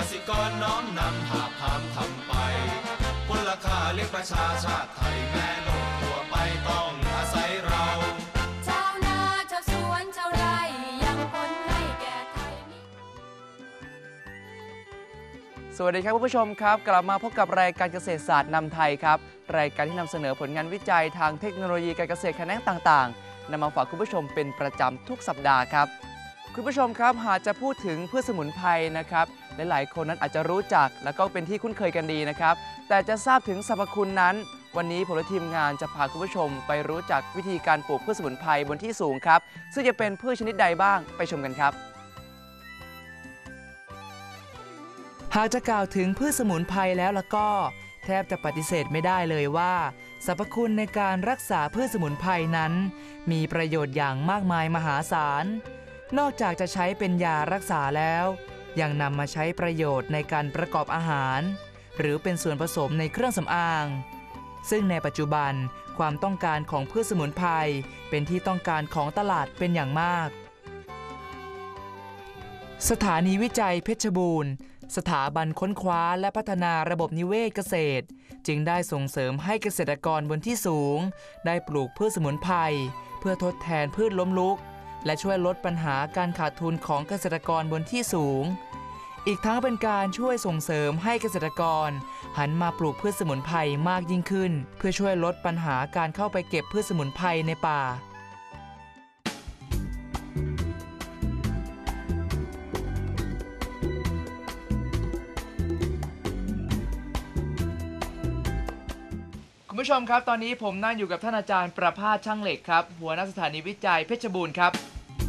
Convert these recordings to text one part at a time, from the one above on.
สิกรน้อมนำหาพามทำไปพลค่าเลี้ยงประชาชาติไทยแม่โลกทั่วไปต้องอาศัยเราชาวนาชาวสวนชาวไร่ยังพ้นให้แก่ไทยสวัสดีครับคุณผู้ชมครับกลับมาพบกับรายการเกษตรศาสตร์นำไทยครับรายการที่นำเสนอผลงานวิจัยทางเทคโนโลยีการเกษตรแขนงต่างๆนำมาฝากคุณผู้ชมเป็นประจำทุกสัปดาห์ครับคุณผู้ชมครับหากจะพูดถึงพืชสมุนไพรนะครับหลายๆคนนั้นอาจจะรู้จักและก็เป็นที่คุ้นเคยกันดีนะครับแต่จะทราบถึงสรรพคุณนั้นวันนี้ผมและทีมงานจะพาคุณผู้ชมไปรู้จักวิธีการปลูกพืชสมุนไพรบนที่สูงครับซึ่งจะเป็นพืชชนิดใดบ้างไปชมกันครับหากจะกล่าวถึงพืชสมุนไพรแล้วก็แทบจะปฏิเสธไม่ได้เลยว่าสรรพคุณในการรักษาพืชสมุนไพรนั้นมีประโยชน์อย่างมากมายมหาศาลนอกจากจะใช้เป็นยารักษาแล้วยังนำมาใช้ประโยชน์ในการประกอบอาหารหรือเป็นส่วนผสมในเครื่องสำอางซึ่งในปัจจุบันความต้องการของพืชสมุนไพรเป็นที่ต้องการของตลาดเป็นอย่างมากสถานีวิจัยเพชรบูรณ์สถาบันค้นคว้าและพัฒนาระบบนิเวศเกษตรจึงได้ส่งเสริมให้เกษตรกรบนที่สูงได้ปลูกพืชสมุนไพรเพื่อทดแทนพืชล้มลุกและช่วยลดปัญหาการขาดทุนของเกษตรกรบนที่สูงอีกทั้งเป็นการช่วยส่งเสริมให้เกษตรกรหันมาปลูกพืชสมุนไพรมากยิ่งขึ้นเพื่อช่วยลดปัญหาการเข้าไปเก็บพืชสมุนไพรในป่าคุณผู้ชมครับตอนนี้ผมนั่งอยู่กับท่านอาจารย์ประภาสช่างเหล็กครับหัวหน้าสถานีวิจัยเพชรบูรณ์ครับ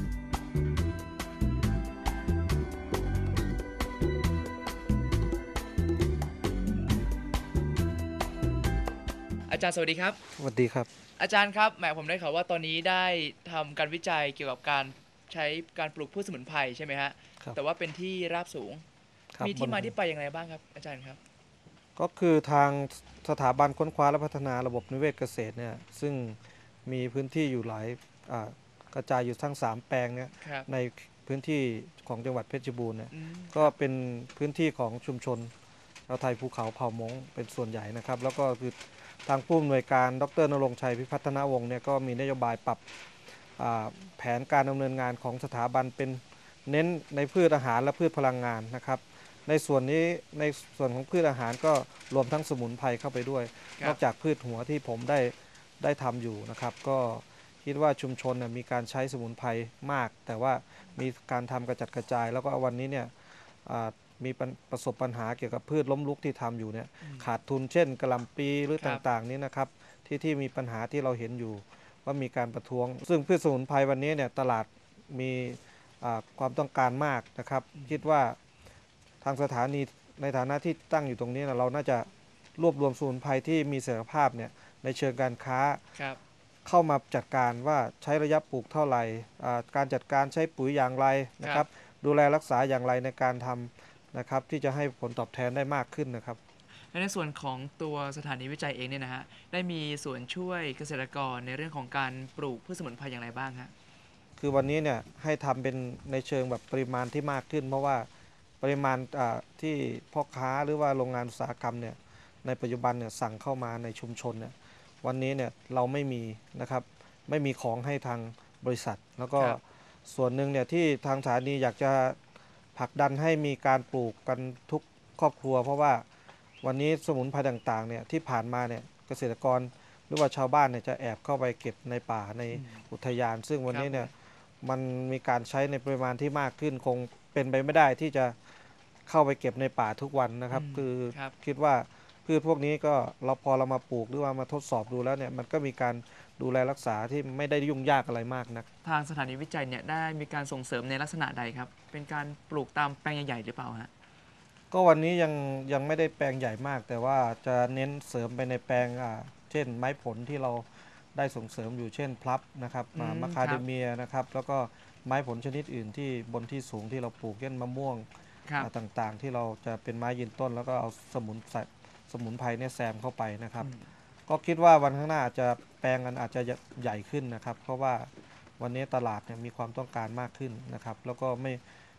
อาจารย์สวัสดีครับสวัสดีครับอาจารย์ครับแหมผมได้ข่าวว่าตอนนี้ได้ทำการวิจัยเกี่ยวกับการใช้การปลูกพืชสมุนไพรใช่ไหมฮะแต่ว่าเป็นที่ราบสูงมีที่มาที่ไปอย่างไรบ้างครับอาจารย์ครับก็คือทางสถาบันค้นคว้าและพัฒนาระบบนิเวศเกษตรเนี่ยซึ่งมีพื้นที่อยู่หลายกระจายอยู่ทั้ง3แปลงเนี่ยในพื้นที่ของจังหวัดเพชรบูรณ์เนี่ยก็เป็นพื้นที่ของชุมชนชาวไทยภูเขาเผ่ามงเป็นส่วนใหญ่นะครับแล้วก็คือทางผู้อำนวยการดร.ณรงค์ชัยพิพัฒนวงศ์เนี่ยก็มีนโยบายปรับแผนการดำเนินงานของสถาบันเป็นเน้นในพืชอาหารและพืชพลังงานนะครับในส่วนนี้ในส่วนของพืชอาหารก็รวมทั้งสมุนไพรเข้าไปด้วยนอกจากพืชหัวที่ผมได้ทำอยู่นะครับก็คิดว่าชุมชนมีการใช้สมุนไพรมากแต่ว่ามีการทำกระจัดกระจายแล้วก็วันนี้เนี่ยมีประสบปัญหาเกี่ยวกับพืชล้มลุกที่ทำอยู่เนี่ยขาดทุนเช่นกะหล่ำปีหรือต่างๆนี้นะครับที่มีปัญหาที่เราเห็นอยู่ว่ามีการประท้วงซึ่งพืชสมุนไพรวันนี้เนี่ยตลาดมีความต้องการมากนะครับคิดว่าทางสถานีในฐานะที่ตั้งอยู่ตรงนี้เราน่าจะรวบรวมสมุนไพรที่มีศักยภาพเนี่ยในเชิงการค้าเข้ามาจัดการว่าใช้ระยะปลูกเท่าไหร่การจัดการใช้ปุ๋ยอย่างไรนะครับดูแลรักษาอย่างไรในการทำนะครับที่จะให้ผลตอบแทนได้มากขึ้นนะครับและในส่วนของตัวสถานีวิจัยเองเนี่ยนะฮะได้มีส่วนช่วยเกษตรกรในเรื่องของการปลูกพืชสมุนไพรอย่างไรบ้างฮะคือวันนี้เนี่ยให้ทำเป็นในเชิงแบบปริมาณที่มากขึ้นเพราะว่าปริมาณที่พ่อค้าหรือว่าโรงงานอุตสาหกรรมเนี่ยในปัจจุบันเนี่ยสั่งเข้ามาในชุมชนเนี่ยวันนี้เนี่ยเราไม่มีนะครับไม่มีของให้ทางบริษัทแล้วก็ส่วนหนึ่งเนี่ยที่ทางสถานีอยากจะผลักดันให้มีการปลูกกันทุกครอบครัวเพราะว่าวันนี้สมุนไพรต่างๆเนี่ยที่ผ่านมาเนี่ยเกษตรกรหรือว่าชาวบ้านเนี่ยจะแอบเข้าไปเก็บในป่าในอุทยานซึ่งวันนี้เนี่ยมันมีการใช้ในปริมาณที่มากขึ้นคงเป็นไปไม่ได้ที่จะเข้าไปเก็บในป่าทุกวันนะครับคือคิดว่าพืชพวกนี้ก็พอเรามาปลูกหรือว่ามาทดสอบดูแล้วเนี่ยมันก็มีการดูแลรักษาที่ไม่ได้ยุ่งยากอะไรมากนักทางสถานีวิจัยเนี่ยได้มีการส่งเสริมในลักษณะใดครับเป็นการปลูกตามแปลงใหญ่ๆหรือเปล่าฮะก็วันนี้ยังไม่ได้แปลงใหญ่มากแต่ว่าจะเน้นเสริมไปในแปลงเช่นไม้ผลที่เราได้ส่งเสริมอยู่เช่นพลับนะครับมะคาเดเมียนะครับแล้วก็ไม้ผลชนิดอื่นที่บนที่สูงที่เราปลูกเช่นมะม่วงต่างๆที่เราจะเป็นไม้ยืนต้นแล้วก็เอาสมุนไพรเนี่ยแซมเข้าไปนะครับก็คิดว่าวันข้างหน้าอาจจะแปลงกันอาจจะใหญ่ขึ้นนะครับเพราะว่าวันนี้ตลาดเนี่ยมีความต้องการมากขึ้นนะครับแล้วก็ไม่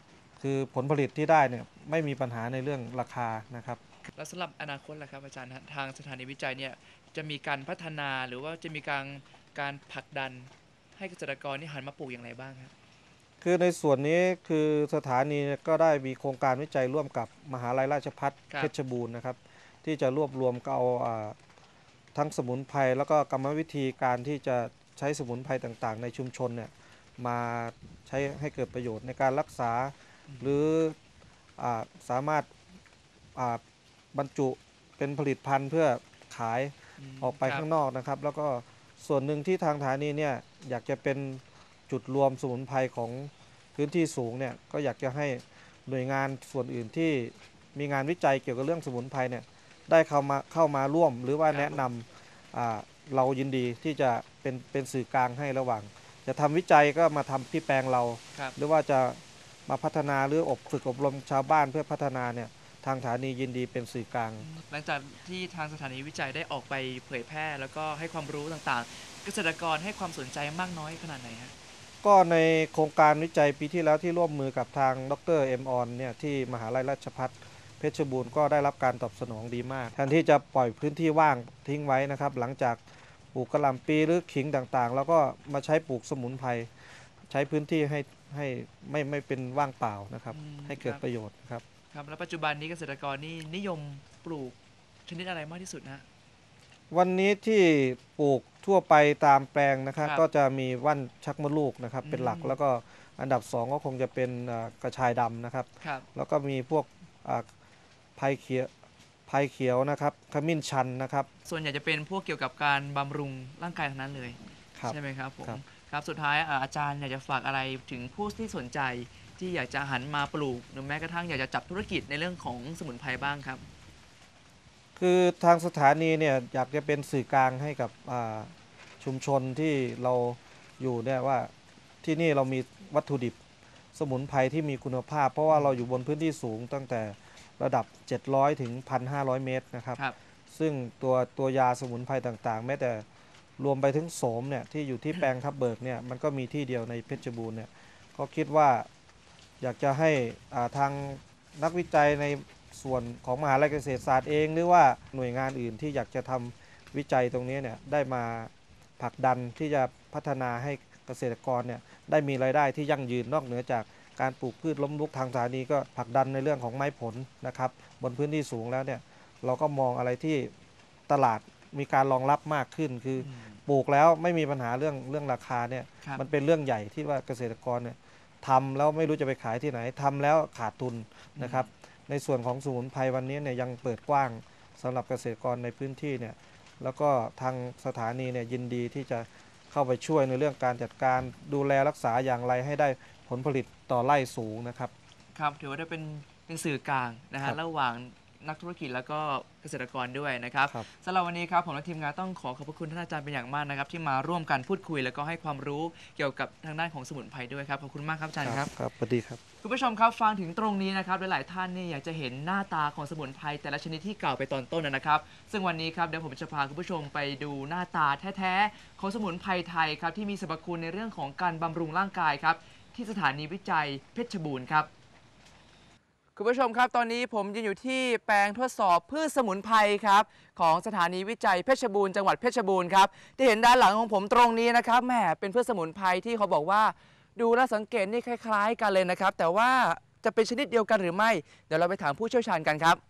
คือผลผลิตที่ได้เนี่ยไม่มีปัญหาในเรื่องราคานะครับแล้วสำหรับอนาคตล่ะครับอาจารย์ฮะทางสถานีวิจัยเนี่ยจะมีการพัฒนาหรือว่าจะมีการผลักดันให้เกษตรกรนี่หันมาปลูกอย่างไรบ้างครับคือในส่วนนี้คือสถานีก็ได้มีโครงการวิจัยร่วมกับมหาลัยราชภัฏเพชรบูรณ์นะครับที่จะรวบรวมเอาทั้งสมุนไพรแล้วก็กรรมวิธีการที่จะใช้สมุนไพรต่างๆในชุมชนเนี่ยมาใช้ให้เกิดประโยชน์ในการรักษาหรือสามารถบรรจุเป็นผลิตภัณฑ์เพื่อขายออกไปข้างนอกนะครับแล้วก็ส่วนหนึ่งที่ทางสถานีเนี่ยอยากจะเป็นจุดรวมสมุนไพรของพื้นที่สูงเนี่ยก็อยากจะให้หน่วยงานส่วนอื่นที่มีงานวิจัยเกี่ยวกับเรื่องสมุนไพรเนี่ยได้เข้ามาร่วมหรือว่าแนะนำเรายินดีที่จะเป็นสื่อกลางให้ระหว่างจะทำวิจัยก็มาทำที่แปลงเราหรือว่าจะมาพัฒนาหรือฝึกอบรมชาวบ้านเพื่อพัฒนาเนี่ยทางสถานียินดีเป็นสื่อกลางหลังจากที่ทางสถานีวิจัยได้ออกไปเผยแพร่แล้วก็ให้ความรู้ต่างๆเกษตรกรให้ความสนใจมากน้อยขนาดไหนฮะก็ในโครงการวิจัยปีที่แล้วที่ร่วมมือกับทางดร.เอ็มออนเนี่ยที่มหาลัยราชภัฏเพชรบูรณ์ก็ได้รับการตอบสนองดีมากแทนที่จะปล่อยพื้นที่ว่างทิ้งไว้นะครับหลังจากปลูกกระหล่ำปีหรือขิงต่างๆแล้วก็มาใช้ปลูกสมุนไพรใช้พื้นที่ให้ไม่เป็นว่างเปล่านะครับให้เกิดประโยชน์ครับครับแล้วปัจจุบันนี้เกษตรกรนี่นิยมปลูกชนิดอะไรมากที่สุดนะวันนี้ที่ปลูกทั่วไปตามแปลงนะครับก็จะมีว่านชักมดลูกนะครับเป็นหลักแล้วก็อันดับ2ก็คงจะเป็นกระชายดำนะครับแล้วก็มีพวกไผ่เขียวนะครับขมิ้นชันนะครับส่วนใหญ่จะเป็นพวกเกี่ยวกับการบำรุงร่างกายทั้งนั้นเลยใช่ไหมครับผมครับสุดท้ายอาจารย์อยากจะฝากอะไรถึงผู้ที่สนใจที่อยากจะหันมาปลูกหรือแม้กระทั่งอยากจะจับธุรกิจในเรื่องของสมุนไพรบ้างครับคือทางสถานีเนี่ยอยากจะเป็นสื่อกลางให้กับชุมชนที่เราอยู่เนี่ยว่าที่นี่เรามีวัตถุดิบสมุนไพรที่มีคุณภาพเพราะว่าเราอยู่บนพื้นที่สูงตั้งแต่ระดับ700ถึง 1,500 เมตรนะครับซึ่งตัวยาสมุนไพรต่างๆแม้แต่รวมไปถึงโสมเนี่ยที่อยู่ที่แปลงทับเบิกเนี่ยมันก็มีที่เดียวในเพชรบูรณ์เนี่ยก็คิดว่าอยากจะให้ทางนักวิจัยในส่วนของมหาลัยเกษตรศาสตร์เองหรือว่าหน่วยงานอื่นที่อยากจะทำวิจัยตรงนี้เนี่ยได้มาผลักดันที่จะพัฒนาให้เกษตรกรเนี่ยได้มีรายได้ที่ยั่งยืนนอกเหนือจากการปลูกพืชล้มลุกทางสถานีก็ผลักดันในเรื่องของไม้ผลนะครับบนพื้นที่สูงแล้วเนี่ยเราก็มองอะไรที่ตลาดมีการรองรับมากขึ้นคือปลูกแล้วไม่มีปัญหาเรื่องราคาเนี่ยมันเป็นเรื่องใหญ่ที่ว่าเกษตรกรเนี่ยทำแล้วไม่รู้จะไปขายที่ไหนทำแล้วขาดทุนนะครับในส่วนของสมุนไพรวันนี้เนี่ยยังเปิดกว้างสำหรับเกษตรกรในพื้นที่เนี่ยแล้วก็ทางสถานีเนี่ยยินดีที่จะเข้าไปช่วยในเรื่องการจัดการดูแลรักษาอย่างไรให้ได้ผลผลิตต่อไร่สูงนะครับครับถือว่าได้เป็นสื่อกลางนะฮะระหว่างนักธุรกิจแล้วก็เกษตรกรด้วยนะครับสำหรับวันนี้ครับผมและทีมงานต้องขอบพระคุณท่านอาจารย์เป็นอย่างมากนะครับที่มาร่วมกันพูดคุยแล้วก็ให้ความรู้เกี่ยวกับทางด้านของสมุนไพรด้วยครับขอบคุณมากครับอาจารย์ครับครับสวัสดีครับคุณผู้ชมครับฟังถึงตรงนี้นะครับหลายๆท่านนี่อยากจะเห็นหน้าตาของสมุนไพรแต่ละชนิดที่กล่าวไปตอนต้นนะครับซึ่งวันนี้ครับเดี๋ยวผมจะพาคุณผู้ชมไปดูหน้าตาแท้ๆของสมุนไพรไทยครับที่มีสรรพคุณในเรื่องของการบำรุงร่างกายครับที่สถานีวิจัยเพชรบูรณ์ครับคุณผู้ชมครับตอนนี้ผมยืนอยู่ที่แปลงทดสอบพืชสมุนไพรครับของสถานีวิจัยเพชรบูรณ์จังหวัดเพชรบูรณ์ครับที่เห็นด้านหลังของผมตรงนี้นะครับแหมเป็นพืชสมุนไพรที่เขาบอกว่าดูแลสังเกตนี่คล้ายๆกันเลยนะครับแต่ว่าจะเป็นชนิดเดียวกันหรือไม่เดี๋ยวเราไปถามผู้เชี่ยวชาญกันครับ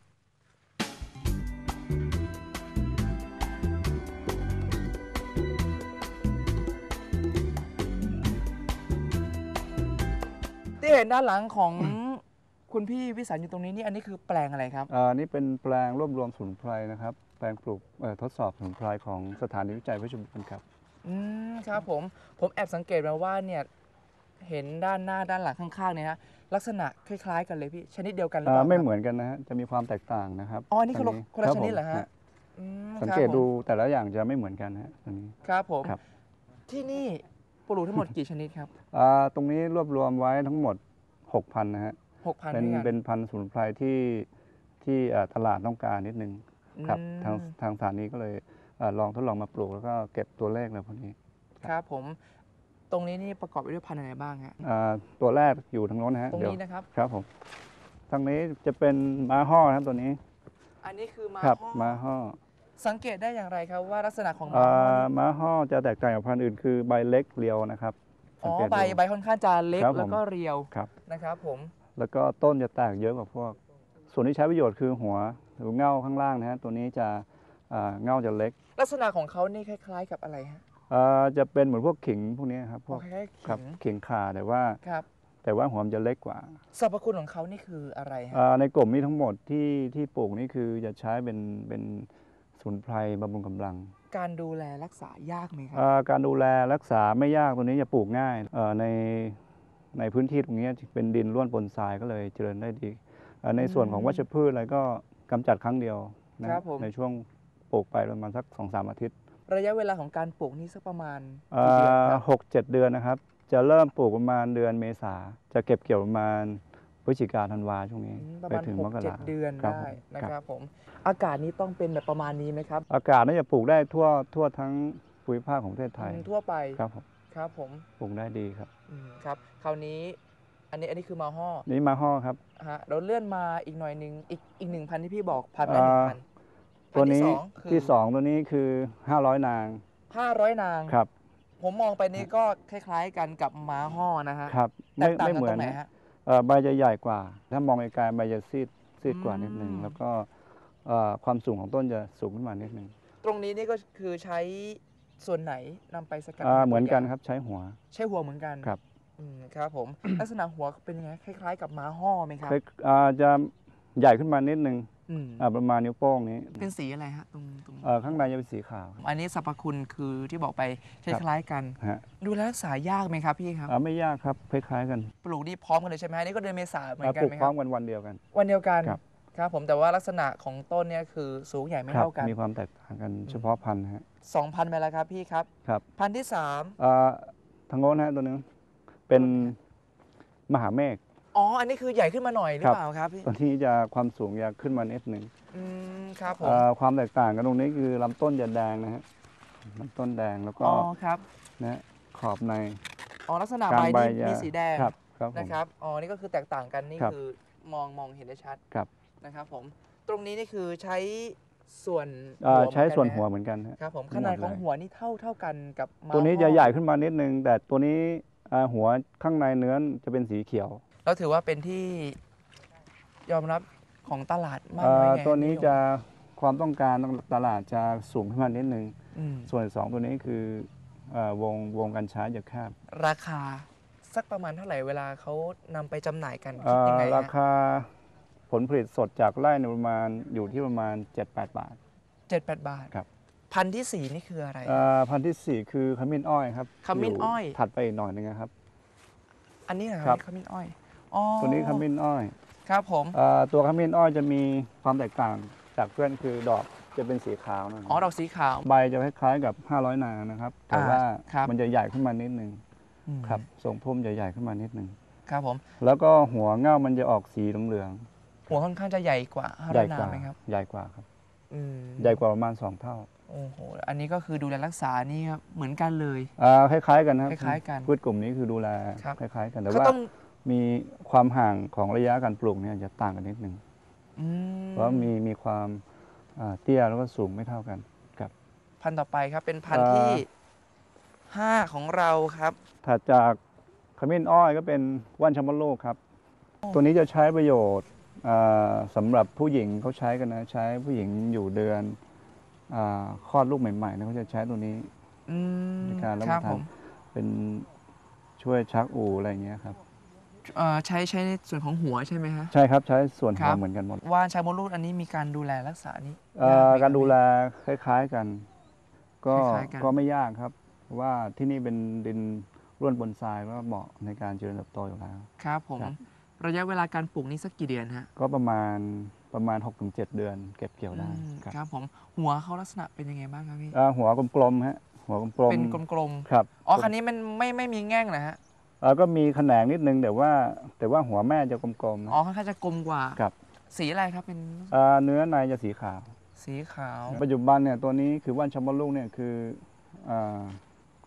ที่เห็นด้านหลังของคุณพี่วิสันอยู่ตรงนี้นี่อันนี้คือแปลงอะไรครับนี่เป็นแปลงรวบรวมสมุนไพรนะครับแปลงปลูกทดสอบสมุนไพรของสถานีวิจัยเพชรบูรณ์ครับครับผมแอบสังเกตมาว่าเนี่ยเห็นด้านหน้าด้านหลังข้างๆเนี่ยฮะลักษณะคล้ายๆกันเลยพี่ชนิดเดียวกันหรือเปล่าไม่เหมือนกันนะฮะจะมีความแตกต่างนะครับนี่คนละชนิดเหรอฮะสังเกตดูแต่ละอย่างจะไม่เหมือนกันฮะตรงนี้ครับผมที่นี่ปลูกทั้งหมดกี่ชนิดครับตรงนี้รวบรวมไว้ทั้งหมด 6,000 นะฮะเป็นพันธุ์สมุนไพรที่ตลาดต้องการนิดนึงครับทางสถานีก็เลยลองทดลองมาปลูกแล้วก็เก็บตัวเลขเลยพวกนี้ครับผมตรงนี้นี่ประกอบไปด้วยพันธุ์อะไรบ้างฮะตัวแรกอยู่ทางโน้นนะฮะตรงเดี๋ยวนี้นะครับครับผมทางนี้จะเป็นม้าห่อนะครับตัวนี้อันนี้คือม้าครับห้อม้าห่อสังเกตได้อย่างไรครับว่าลักษณะของม้าห้อนี่ม้าห่อจะแตกต่างจากพันธุ์อื่นคือใบเล็กเรียวนะครับอ๋อสังเกตดูใบค่อนข้างจะเล็กครับผมแล้วก็เรียวครับนะครับผมแล้วก็ต้นจะแตกเยอะกว่าพวก ส่วนที่ใช้ประโยชน์คือหัวหรือเง่าข้างล่างนะฮะตัวนี้จะเง่าจะเล็กลักษณะของเขานี่คล้ายๆกับอะไรฮะจะเป็นเหมือนพวกขิงพวกนี้ครับพวกคล้ายๆครับขิงขิงข่าแต่ว่าครับหัวมันจะเล็กกว่าสรรพคุณของเขานี่คืออะไรฮะในกลุ่มนี้ทั้งหมดที่ปลูกนี่คือจะใช้เป็นสมุนไพรบำรุงกำลังการดูแลรักษายากไหมครัการดูแลรักษาไม่ยากตัวนี้จะปลูกง่ายในพื้นที่ตรงนี้เป็นดินร่วนปนทรายก็เลยเจริญได้ดีในส่วนของวัชพืชอะไรก็กำจัดครั้งเดียวนะครับผมในช่วงปลูกไปประมาณสัก 2-3 อาทิตย์ระยะเวลาของการปลูกนี่สักประมาณกี่เดือนครับ 6-7 เดือนนะครับ จะเริ่มปลูกประมาณเดือนเมษาจะเก็บเกี่ยวประมาณพฤศจิกาธันวาช่วงนี้ประไปมาณถึงมกรา 6-7 เดือนครับได้ผมนะครับผมอากาศนี้ต้องเป็นแบบประมาณนี้ไหมครับอากาศน่าจะปลูกได้ทั่วทั้งภูมิภาคของประเทศไทยทั่วไปครับผมครับผมปลูกได้ดีครับครับคราวนี้อันนี้คือมาห่อนี่มาห่อครับฮะเราเลื่อนมาอีกหน่อยหนึ่งอีกหนึ่งพันที่พี่บอกพันไปอ่าหนึ่งพันตัวนี้พัที่ 2 ตัวนี้คือ 500 นาง 500 นางครับผมมองไปนี่ก็คล้ายๆกันกับม้าห่อนะฮะครับแตกต่างไม่กันเหมืตอรนงไหนนะฮะใบจะใหญ่กว่า ถ้ามองไกลๆใบจะซีดกว่านิดนึงอืมแล้วก็ความสูงของต้นจะสูงขึ้นมานิดนึงตรงนี้นี่ก็คือใช้ส่วนไหนนำไปสกัดเหมือนกันตัวย่างครับใช้หัวใช้หัวเหมือนกันครับครับผม ลักษณะหัวเป็นยังไงคล้ายๆกับม้าห่อไหมครับจะใหญ่ขึ้นมานิดนึงอืมประมาณนิ้วโป้งนี้เป็นสีอะไรฮะตรงข้างในจะเป็นสีขาวอันนี้สรรพคุณคือที่บอกไปคล้ายๆกันฮะดูแลรักษายากไหมครับพี่ครับไม่ยากครับคล้ายๆกันปลูกนี่พร้อมกันเลยใช่ไหมฮะนี่ก็เดือนเมษาเหมือนกัปนลูกไหมพคร้อรัมบกันวันเดียวกันวันเดียวกันครับครับผมแต่ว่าลักษณะของต้นเนี่ยคือสูงใหญ่ไม่ครับเท่ากันมีความแตกต่างกันเฉพาะพันธุ์ฮะ 2,000ไปแล้วครับพี่ครับครับพันธุ์ที่ทางโน้นฮะตัวนึงเป็นมหาเมฆ 3อ๋ออันนี้คือใหญ่ขึ้นมาหน่อยหรือครับเปล่าครับพี่ตัวนี้จะความสูงจะขึ้นมานิดนึงครับผมความแตกต่างกันตรงนี้คือลำต้นจะแดงนะฮะลำต้นแดงแล้วก็อ๋อครับนะฮะขอบในอ๋อลักษณะกลาใบงใบนี่จะมีสีแดงครับผมนะครับอ๋อนี่ก็คือแตกต่างกันนี่ครับคือมองเห็นได้ชัดครับนะครับผมตรงนี้นี่คือใช้ส่วนใช้ส่วนหัวเหเหมือนมือนกันฮะกันไหมครับผมทั้ขงหมดนาดของเลยหัวนี่เท่ากันกับม้าตัวนี้ห้อจะใหญ่ขึ้นมานิดนึง แต่ตัวนี้หัวข้างในเนื้อจะเป็นสีเขียวเราถือว่าเป็นที่ยอมรับของตลาดมากน้อยไงตัวนี้พี่ยงจะความต้องการตลาดจะสูงขึ้นมานิดนึงอืมส่วนสองตัวนี้คือวงการใช้จะแคบราคาสักประมาณเท่าไหร่เวลาเขานำไปจำหน่ายกันคิดยังไงราฮะคาผลผลิตสดจากไร่ในยประมาณอยู่ที่ประมาณ 7-8 บาท 7-8 บาทครับพันธุ์ที่ 4 นี่คืออะไรพันธุ์ที่ 4 คือขมิ้นอ้อยครับขมิ้นอ้อยถัดไปอีกหน่อยนึงนะครับอันนี้นะคครัรับบ ขมิ้นอ้อยอ๋อตัวนี้ขมิ้นอ้อยครับผมตัวขมิ้นอ้อยจะมีความแตกต่างจากเพื่อนคือดอกจะเป็นสีขาวหนะอ๋อดอกสีขาวใบจะคล้ายๆกับ 500 นานะครับ แต่ว่าครับมันจะใหญ่ขึ้นมานิดนึงอืมครับทรงพุ่มจะใหญ่ขึ้นมานิดนึงครับผมแล้วก็หัวเง่ามันจะออกสีเหลืองหัวค่อนข้างจะใหญ่กว่าๆใหญ่ 500 กว่าไหมครับใหญ่กว่าครับอืมใหญ่กว่าประมาณ 2 เท่าโอ้โหอันนี้ก็คือดูแลรักษานี่ครับเหมือนกันเลยคล้ายๆกันนะครับคล้ายๆกันพืชกลุ่มนี้คือดูแลครับคล้ายๆกันแต่ก็ว่าต้องมีความห่างของระยะการปลูกเนี่ยจะต่างกันนิดนึงอืมเพราะมีความเตี้ยแล้วก็สูงไม่เท่ากันครับพันธุ์ต่อไปครับเป็นพันธุ์ที่ 5 ของเราครับถัดจากขมิ้นอ้อยก็เป็นว่านชัมเบอร์โลกครับ ตัวนี้จะใช้ประโยชน์สำหรับผู้หญิงเขาใช้กันนะใช้ผู้หญิงอยู่เดือนคลอดลูกใหม่ๆนะเขาจะใช้ตัวนี้อืมในการรับคปรับระทาผนมเป็นช่วยชักอู่อะไรอย่างเงี้ยครับใช้ในส่วนของหัวใช่ไหมฮะใช่ครับใช้ส่วนคหัรัวบเหมือนกันหมดว่านชายมดลูกอันนี้มีการดูแลรักษานี่ยากไหมคบการดูแลคล้ายๆกัน ก็คล้ายๆกันก็ไม่ยากครับเพราะว่าที่นี่เป็นดินร่วนบนทรายก็เหมาะในการเจริญเติบโตอยู่แล้วครับผมครับระยะเวลาการปลูกนี่สักกี่เดือนฮะก็ประมาณ 6-7 เดือนเก็บเกี่ยวได้อืมครับครับผมหัวเขาลักษณะเป็นยังไงบ้างครับพี่หัวกลมๆฮะหัวกลมๆเป็นกลมครับๆอ๋อคันนี้มันไม่มีแง่งนะฮะก็มีแขนงนิดนึงแต่ว่าหัวแม่จะกลมๆนะอ๋อค่อนข้างจะกลมกว่าครับสีอะไรครับเป็นเนื้อในจะสีขาวสีขาวปัจจุบันเนี่ยตัวนี้คือว่านชัมเบอร์ลูกเนี่ยคือ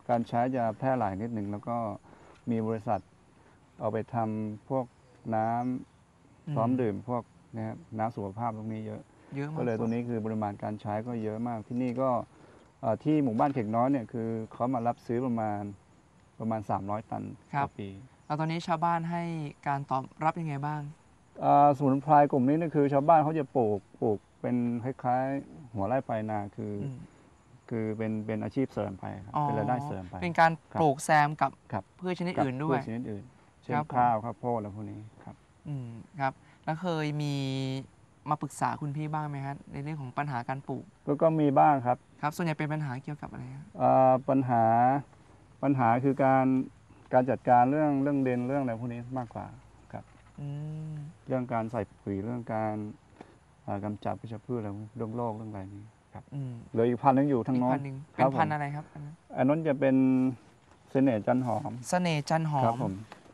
การใช้จะแพร่หลายนิดหนึ่งแล้วก็มีบริษัทเอาไปทำพวกน้ำพร้อมดื่มพวกนะครับน้ำสุขภาพตรงนี้เยอะเยอะมากก็เลยตัวนี้คือปริมาณการใช้ก็เยอะมากที่นี่ก็ที่หมู่บ้านเข็กน้อยเนี่ยคือเขามารับซื้อประมาณ300 ตันต่อปีแล้วตอนนี้ชาวบ้านให้การตอบรับยังไงบ้างสมุนไพรกลุ่มนี้นี่คือชาวบ้านเขาจะปลูกเป็นคล้ายๆหัวไร่ปลายนาคือเป็นอาชีพเสริมไปครับเป็นรายได้เสริมไปเป็นการครับปลูกแซมกับครับพืชชนิดกับอื่นด้วยพืชชนิดอื่นเช่นครับผมข้าวข้าวโพดอะไรพวกนี้ครับครับแล้วเคยมีมาปรึกษาคุณพี่บ้างไหมครับในเรื่องของปัญหาการปลูกก็มีบ้างครับครับส่วนใหญ่เป็นปัญหาเกี่ยวกับอะไรครับปัญหาคือการจัดการเรื่องดินเรื่องอะไรพวกนี้มากกว่าครับอืมเรื่องการใส่ปุ๋ยเรื่องการกำจัดวัชพืชอะไรเรื่องโรคเรื่องอะไรนี้ครับ เหลืออีกพันธุ์นึงอยู่ทางอีกโน้พันนธุ์หนึ่งคเป็รับนพันธุ์ผมอะไรครับอันนั้นอันนั้นจะเป็นเสน่ห์จันหอมเสน่ห์จันหอครับมผม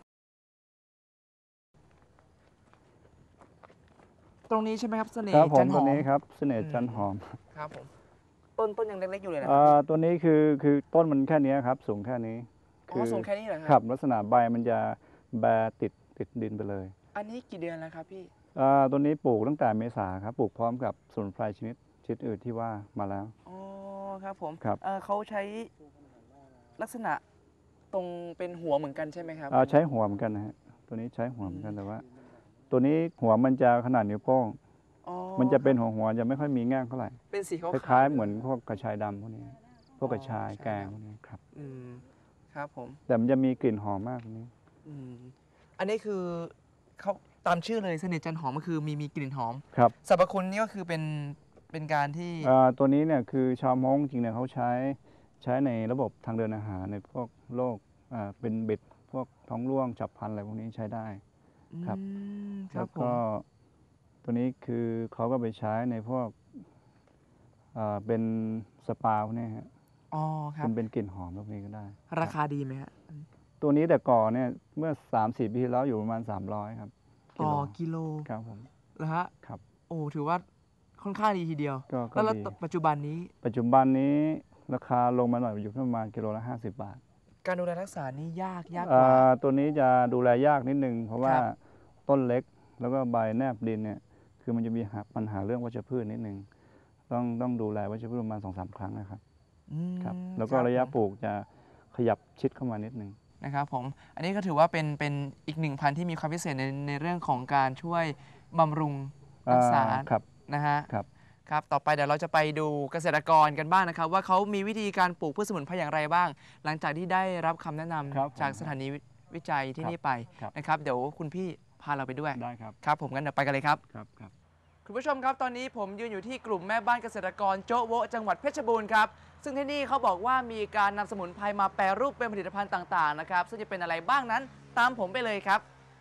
ตรงนี้ใช่ไหมครับเสน่ครัห์บผจัมนหตัวอมนี้ครับเสน่ห์จันหอมครับผมต้นยังเล็กๆอยู่เลยนะตัวนี้คือต้นมันแค่นี้ครับสูงแค่นี้อ๋อสูงแค่นี้เหรอครับลักษณะใบมันจะแบติดดินไปเลยอันนี้กี่เดือนแล้วครับพี่ตัวนี้ปลูกตั้งแต่เมษาครับปลูกพร้อมกับสมุนไพรชนิดอื่นที่ว่ามาแล้วอ๋อครับผมครับเขาใช้ลักษณะตรงเป็นหัวเหมือนกันใช่ไหมครับใช้หัวเหมือนกันนะฮะตัวนี้ใช้หัวเหมือนกันแต่ว่า ตัวนี้หัวมันจะขนาดนิ้วโป้งอ๋อมันจะเป็นหัวจะไม่ค่อยมีแง่งเท่าไหร่เป็นสีขาวคล้ายๆเหมือนพวกกระชายดำพวกนี้ พวกกระชายแกงพวกนี้ครับครับผมแต่มันจะมีกลิ่นหอมมากตรงนี้อันนี้คือเขาตามชื่อเลยเสน่ห์จันหอมก็คือมีกลิ่นหอมครับสรรพคุณนี่ก็คือเป็นการที่ตัวนี้เนี่ยคือชาวม้งจริงเนี่ยเขาใช้ในระบบทางเดินอาหารในพวกโรคเป็นบิดพวกท้องร่วงฉับพลันอะไรพวกนี้ใช้ได้ ครับครัแล้บวผมก็ตัวนี้คือเขาก็ไปใช้ในพวกเป็นสปาพวกนี้ฮะอ๋อครับเป็นกลิ่นหอมพวกนี้ก็ได้ราคาดีไหมฮะตัวนี้แต่ก่อนเนี่ยเมื่อ3-4 ปีที่แล้วอยู่ประมาณ300ครับต่อกิโลครับผมแล้วฮะครับโอ้ถือว่าค่อนข้างดีทีเดียวก็แล้วดีปัจจุบันนี้ปัจจุบันนี้ราคาลงมาหน่อยอยู่ที่ประมาณกิโลละ50 บาทการดูแลรักษานี่ยากกว่าตัวนี้จะดูแลยากนิดนึง เพราะว่าครับต้นเล็กแล้วก็ใบแนบดินเนี่ยคือมันจะมีปัญหาเรื่องวัชพืชนิดนึงต้องดูแลวัชพืชประมาณ 2-3 ครั้งนะครับ ครับแล้วก็คบระยะผมปลูกจะขยับชิดเข้ามานิดนึงนะครับผม อันนี้ก็ถือว่าเป็นอีกหนึ่งพันธุ์ที่มีความพิเศษในเรื่องของการช่วยบำรุงรักษาครับนะฮะครับครับ ต่อไปเดี๋ยวเราจะไปดูเกษตรกรกันบ้างนะครับ ว่าเขามีวิธีการปลูกพืชสมุนไพรอย่างไรบ้าง หลังจากที่ได้รับคำแนะนำครับจากสถานีวิจัยที่นี่ไปครับนะครับ เดี๋ยวคุณพี่พาเราไปด้วยได้ครับครับผมงั้นเดี๋ยวไปกันเลยครับครับครับคุณผู้ชมครับตอนนี้ผมยืนอยู่ที่กลุ่มแม่บ้านเกษตรกรโจ๊ะโวะจังหวัดเพชรบูรณ์ครับซึ่งที่นี่เขาบอกว่ามีการนำสมุนไพรมาแปรรูปเป็นผลิตภัณฑ์ต่างๆนะครับซึ่งจะเป็นอะไรบ้างนั้นตามผมไปเลยครับ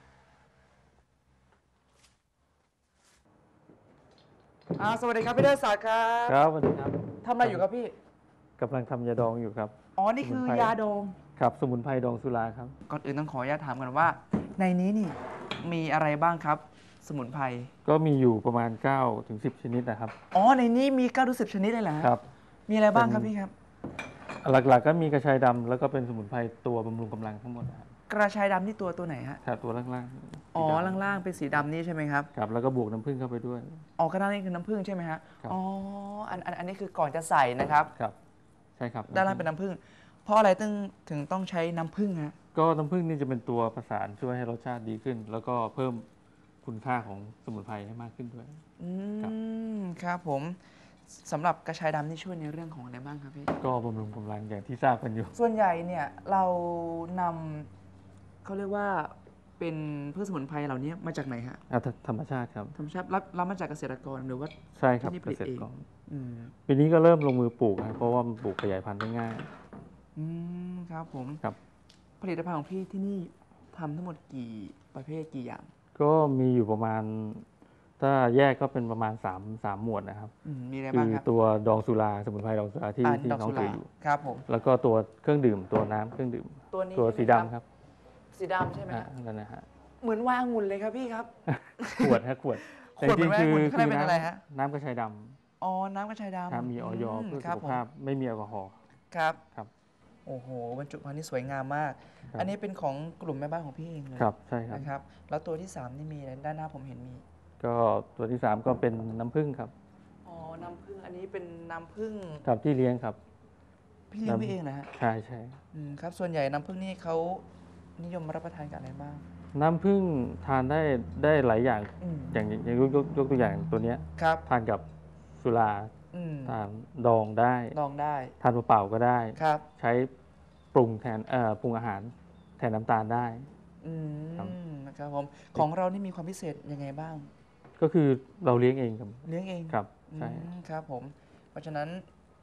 สวัสดีครับพี่เดชศักดิ์ครับครับสวัสดีครับทำอะไรอยู่ครับพี่กำลังทำยาดองอยู่ครับอ๋อนี่คือสมุนไพรยาดองครับสมุนไพรดองสุราครับก่อนอื่นต้องขออนุญาตถามกันว่า ในนี้นี่มีอะไรบ้างครับ สมุนไพรก็มีอยู่ประมาณ9ถึง10 ชนิดนะครับอ๋อในนี้มี9 ถึง 10 ชนิดเลยเหรอฮะครับมีอะไรบ้างเป็นครับพี่ครับหลักๆก็มีกระชายดำแล้วก็เป็นสมุนไพรตัวบำรุงกำลังทั้งหมดนะครับกระชายดำนี่ตัวไหนฮะครับตัวล่างๆอ๋อสีดำล่างๆเป็นสีดำนี่ใช่ไหมครับครับแล้วก็บวกน้ำผึ้งเข้าไปด้วยอ๋อกระด้านนี้คือน้ำผึ้งใช่ไหมฮะครับอ๋ออันนี้คือก่อนจะใส่นะครับครับใช่ครับด้านล่างเป็นน้ำผึ้งเพราะอะไรถึงต้องใช้น้ำผึ้งฮะก็น้ำผึ้งนี่จะเป็นตัวประสานช่วยให้รสชาติดีขึ้น แล้วก็เพิ่มคุณค่าของสมุนไพรให้มากขึ้นด้วย ครับครับผมสำหรับกระชายดำนี่ช่วยในเรื่องของอะไรบ้างครับพี่ก็บำรุงกำลังอย่างที่ทราบกันอยู่ส่วนใหญ่เนี่ยเรานำเขาเรียกว่าเป็นพืชสมุนไพรเหล่านี้มาจากไหนฮะธรรมชาติครับธรรมชาติรับมาจากเกษตรกรหรือว่าใช่ครับที่นี่ผเกลิตษตเอรง กรอืมปีนี้ก็เริ่มลงมือปลูกครับเพราะว่ามันปลูกขยายพันธุ์ได้ง่ายครับผมครับผลิตภัณฑ์ของพี่ที่นี่ทำทั้งหมดกี่ประเภทกี่อย่างก็มีอยู่ประมาณ ถ้าแยกก็เป็นประมาณ3หมวดนะครับมีอะไรคืบ้างอครับตัวดองสุราสมุนไพรดองสุราที่ดอกน้องสุถืราออยู่ครับผมแล้วก็ตัวเครื่องดื่มตัวน้ำเครื่องดื่มตัวนี้ตัวสีใช่ไหมดำครับสีดำใช่ไหมฮะนั่นนะฮะเหมือนวางองุ่นเลยครับพี่ครับขวดฮะขวดขวดเหมือนแต่จริงๆแว่นข้างในเป็นอะไรฮะน้ำกระชายดอ๋อ น้ำกระชายดำำครับมีออยเพื่อครัสุบขภาพไม่มีแอลกอฮอล์ครับครับโอ้โหบรรจุภัณฑ์นี่สวยงามมากครับอันนี้เป็นของกลุ่มแม่บ้านของพี่เองเลยครับใช่ครับนะครับแล้วตัวที่ 3 นี่มีอะไรด้านหน้าผมเห็นมีก็ตัวที่ 3 ก็เป็นน้ำผึ้งครับอ๋อน้ำผึ้งอันนี้เป็นน้ำผึ้งครับที่เลี้ยงครับพี่เลี้ยงพี่เองนะฮะใช่ใช่ครับส่วนใหญ่น้ำผึ้งนี่เขานิยมรับประทานกับอะไรบ้างน้ำผึ้งทานได้หลายอย่าง อย่างยกตัวอย่างตัวเนี้ยครับทานกับสุรา ทานดองได้ลองได้ทานเปล่าๆก็ได้ครับใช้ปรุงแทนปรุงอาหารแทนน้ำตาลได้ ครับนะครับผมของเรานี่มีความพิเศษยังไงบ้างก็คือเราเลี้ยงเองครับเลี้ยงเองครับใช่ครับผมเพราะฉะนั้น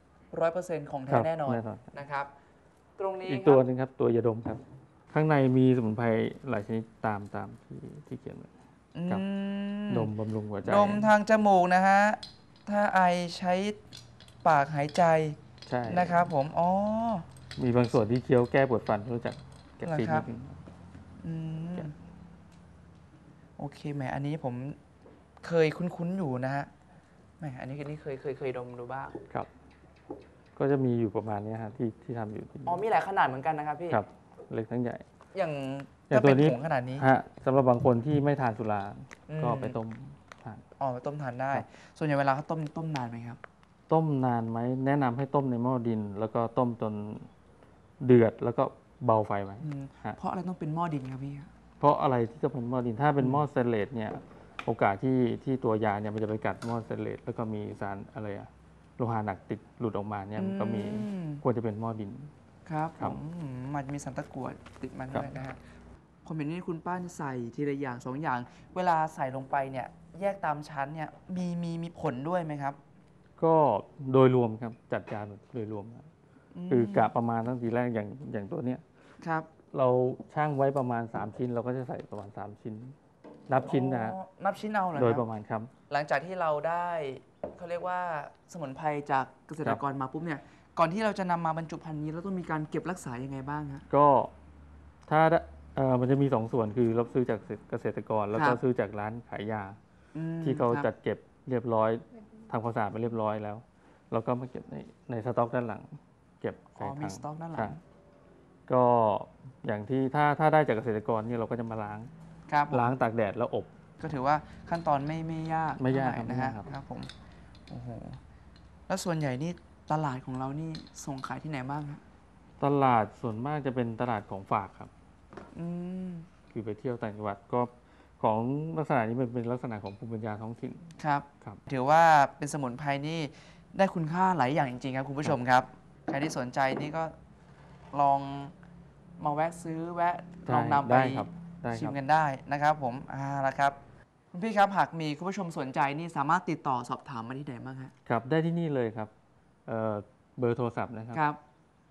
100%ของคแท้รับแน่นอนแน่นอนนะครับ ตรงนี้อีกครับตัวหนึงครับตัวยาดมครับ ข้างในมีสมุนไพรหลายชนิดตามที่เขียนไว้ ครับ ดมบำรุงหัวใจดมทางจมูกนะฮะ ถ้าไอใช้ปากหายใจใช่นะครับผม อ๋อมีบางส่วนที่เคี้ยวแก้ปวดฟันรู้จักแกะซีดเหรอครันิบดนึงอืมแกะโอเคแหมอันนี้ผมเคยคุ้นๆอยู่นะฮะแหมอันนี้เคยดมดูบ้างครับ ก็จะมีอยู่ประมาณนี้ฮะที่ทำอยู่ที่อ๋อมีหลายขนาดเหมือนกันนะครับพี่ครับ เล็กทั้งใหญ่อย่างอย่างถ้าเป็นตัวนี้ถุงขนาดนี้ฮะสำหรับบางคนที่ไม่ทานสุราอืมก็ไปต้มทานอ๋อไปต้มทานได้ครับส่วนใหญ่เวลาเขาต้มนานไหมครับต้มนานไหมแนะนำให้ต้มในหม้อดิน แล้วก็ต้มจนเดือดแล้วก็เบาไฟไว้ ฮะเพราะอะไรต้องเป็นหม้อดินครับพี่เพราะอะไรที่จะเป็นหม้อดินถ้าเป็นหม้อสเตนเลสเนี่ยโอกาสที่ตัวยาเนี่ยมันจะไปกัดหม้อสเตนเลสแล้วก็มีสารอะไรอะโลหะหนักติดหลุดออกมาเนี่ยมันก็มีอืมควรจะเป็นหม้อดินครับครับมันจะมีสันตะกรวดติดมาครัด้บวยนะฮะผมเห็นนี่คุณป้าใส่ทีละอย่าง2 อย่าง เวลาใส่ลงไปเนี่ยแยกตามชั้นเนี่ยมีผลด้วยไหมครับก็โดยรวมครับจัดการโดยรวมครับคือกะประมาณตั้งทีแรกอย่างตัวเนี้ยครับเราช่างไว้ประมาณ 3 ชิ้น เราก็จะใส่ประมาณ 3 ชิ้น นับชิ้นนะฮะอ๋อนับชิ้นเอาเหรอโดยคปรับระมาณครับหลังจากที่เราได้เขาเรียกว่าสมุนไพรจากเกษตรกรมาปุ๊บเนี่ยก่อนที่เราจะนำมาบรรจุภัณฑ์นี้เราต้องมีการเก็บรักษายังไงบ้างฮะก็ถ้ามันจะมี2 ส่วนคือรับซื้อจากเกษตรกร แล้วก็ครับซื้อจากร้านขายยา ที่เขาครับจัดเก็บเรียบร้อยทำความสะอาดไปเรียบร้อยแล้ว เราก็มาเก็บในสต็อกด้านหลัง เก็บอ๋ใส่อมีถังสต็อกด้านหลัใช่งก็อย่างที่ถ้าได้จากเกษตรกรเนี่ยเราก็จะมาล้างครับผมล้างตากแดดแล้วอบก็ถือว่าขั้นตอนไม่ยากไม่ยากเท่ไหร่นะครัฮะบไม่ยากครับครับผมโอ้โหแล้วส่วนใหญ่นี่ตลาดของเรานี่ส่งขายที่ไหนบ้างฮะตลาดส่วนมากจะเป็นตลาดของฝากครับอืมคือไปเที่ยวต่างจังหวัดก็ของลักษณะนี้มันเป็นลักษณะของภูมิปัญญาท้องถิ่นครับครับถือว่าเป็นสมุนไพรนี่ได้คุณค่าหลายอย่างจริงๆครับคุณผู้ชมครับ ใครที่สนใจนี่ก็ลองมาแวะซื้อแวะลองนำไปได้ครับได้คชิรัมบกันได้นะครับผมละครับคุณพี่ครับหากมีคุณผู้ชมสนใจนี่สามารถติดต่อสอบถามมาที่ไหนบ้างฮะครับได้ที่นี่เลยครับเบอร์โทรศัพท์นะครับครับ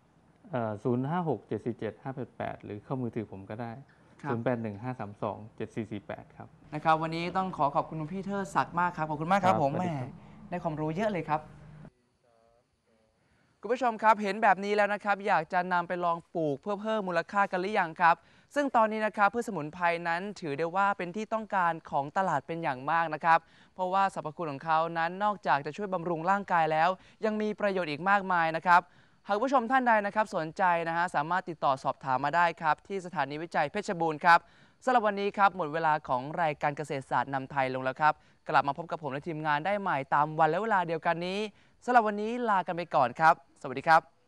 056-747-588 หรือเข้ามือถือผมก็ได้ครับ 0815327448 ครับนะครับวันนี้ต้องขอบคุณคุณพี่เทิดศักดิ์มากครับขอบคุณมากครับครับผมสวัแหสมดีครับได้ความรู้เยอะเลยครับคุณผู้ชมครับเห็นแบบนี้แล้วนะครับ อยากจะนำไปลองปลูกเพื่อเพิ่มมูลค่ากันหรือยังครับ ซึ่งตอนนี้นะครับพืชสมุนไพรนั้นถือได้ว่าเป็นที่ต้องการของตลาดเป็นอย่างมากนะครับ เพราะว่าสรรพคุณของเขานั้นนอกจากจะช่วยบำรุงร่างกายแล้ว ยังมีประโยชน์อีกมากมายนะครับหากผู้ชมท่านใดนะครับสนใจนะฮะสามารถติดต่อสอบถามมาได้ครับที่สถานีวิจัยเพชรบูรณ์ครับสำหรับวันนี้ครับหมดเวลาของรายการเกษตรศาสตร์นำไทยลงแล้วครับกลับมาพบกับผมและทีมงานได้ใหม่ตามวันและเวลาเดียวกันนี้สำหรับวันนี้ลากันไปก่อนครับ สวัสดีครับ